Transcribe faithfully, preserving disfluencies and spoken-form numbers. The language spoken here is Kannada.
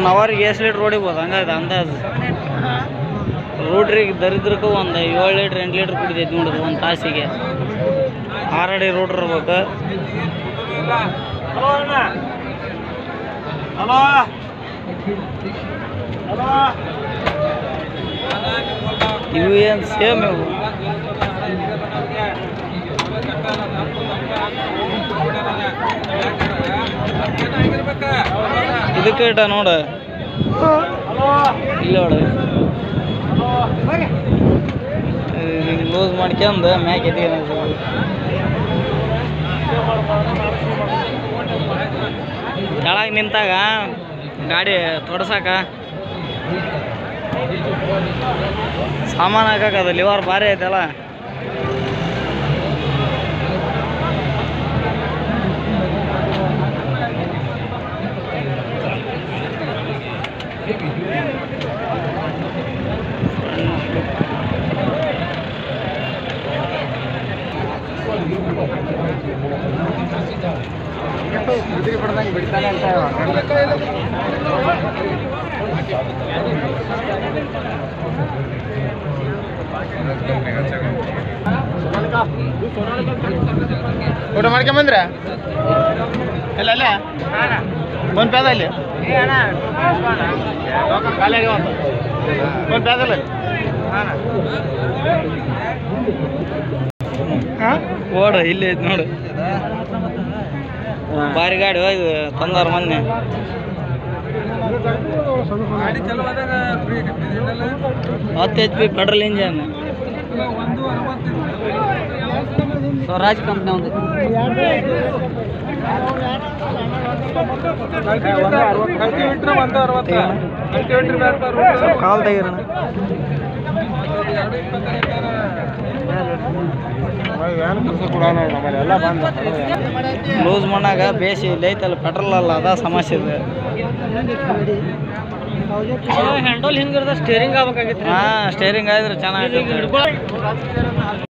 ಒನ್ ಅವರ್ಗೆ ಎಷ್ಟು ಲೀಟ್ರ್ ಹೊಡಿಬೋದು ಹಂಗಾದ್ರೆ ಅಂದಾಜು ರೂಟ್ರಿಗೆ ದರಿದ್ರಕ್ಕೂ ಒಂದು ಏಳು ಲೀಟ್ರ್ ಎಂಟು ಲೀಟ್ರ್ ಕುಡಿತೈತಿ ನೋಡಿದ್ರು ಒಂದು ತಾಸಿಗೆ ಆರಡಿ ರೂಟ್ರ್ ಇರ್ಬೇಕು. ಇವು ಏನು ಸೇಮ್ ಇವು ಇದಕ್ಕೆ ಇಟ್ಟ ನೋಡ ಇಲ್ಲ ನೋಡ ಲೂಸ್ ಮಾಡ್ಕೊಂಡು ಮ್ಯಾಕ್ ಎತ್ತಿ ಕೆಳಗೆ ನಿಂತಾಗ ಗಾಡಿ ತೊಡಸಾಕ ಸಾಮಾನು ಹಾಕದ ಲಿವರ್ ಭಾರಿ ಐತಲ್ಲ. ಬಿಡ್ತಾನೆ ಅಂತ ಊಟ ಮಾಡ್ಕೊಂಬಂದ್ರೆ ಇಲ್ಲ ಅಲ್ಲೇ ಒಂದು ಪೇದ ಅಲ್ಲಿ ಖಾಲಿಯಾಗಿ ಒಂದು ಒಂದು ಪೇದಲ್ಲ ಓಡ ಇಲ್ಲಿ ಐತಿ ನೋಡು ಭಾರಿ ಗಾಡಿ ಹೋಗಿ ತಂದಾರ ಮೊನ್ನೆ. ಹತ್ತು H P petrol engine Swaraj company ಒಂದು ಕಾಲ್ ತೆಗಿರೋಣ ಲೂಸ್ ಮಣ್ಣಾಗ ಬೇಸಿ ಇಲ್ಲಿ ಐತಲ್ಲ ಪೆಟ್ರೋಲ್ ಅಲ್ಲ ಅದ ಸಮಸ್ಯೆ ಇದೆ. ಹ್ಯಾಂಡಲ್ ಹಿಂಗಿರ್ದ ಸ್ಟೇರಿಂಗ್ ಆಗ್ಬೇಕಾಗಿತ್ತು. ಹಾಂ ಸ್ಟೇರಿಂಗ್ ಆಗಿದ್ರೆ ಚೆನ್ನಾಗಿ